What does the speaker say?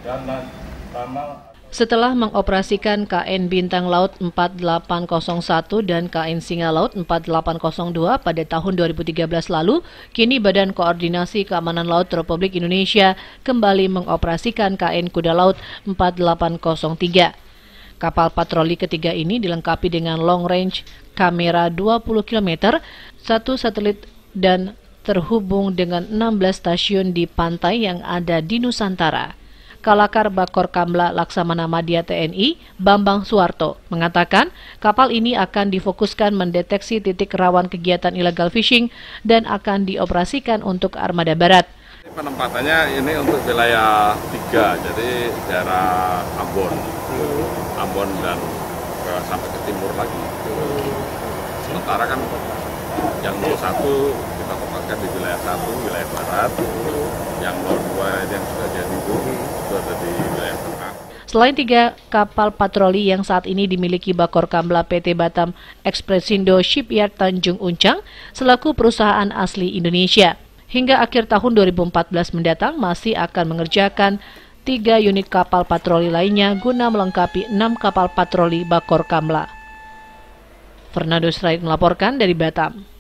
Setelah mengoperasikan KN Bintang Laut 4801 dan KN Singa Laut 4802 pada tahun 2013 lalu, kini Badan Koordinasi Keamanan Laut Republik Indonesia kembali mengoperasikan KN Kuda Laut 4803. Kapal patroli ketiga ini dilengkapi dengan long range kamera 20 km, satu satelit dan terhubung dengan 16 stasiun di pantai yang ada di Nusantara. Kalakar Bakor Kamla Laksamana Madya TNI, Bambang Suwarto, mengatakan kapal ini akan difokuskan mendeteksi titik rawan kegiatan illegal fishing dan akan dioperasikan untuk armada barat. Penempatannya ini untuk wilayah 3, jadi daerah Ambon dan sampai ke timur lagi. Sementara kan yang 01 kita tempatkan di wilayah 1, wilayah barat, yang 02 yang sudah jadi itu ada di wilayah tengah. Selain 3 kapal patroli yang saat ini dimiliki Bakor Kamla PT Batam Expressindo Shipyard Tanjung Uncang selaku perusahaan asli Indonesia, hingga akhir tahun 2014 mendatang masih akan mengerjakan 3 unit kapal patroli lainnya guna melengkapi 6 kapal patroli Bakor Kamla. Fernando Sraid melaporkan dari Batam.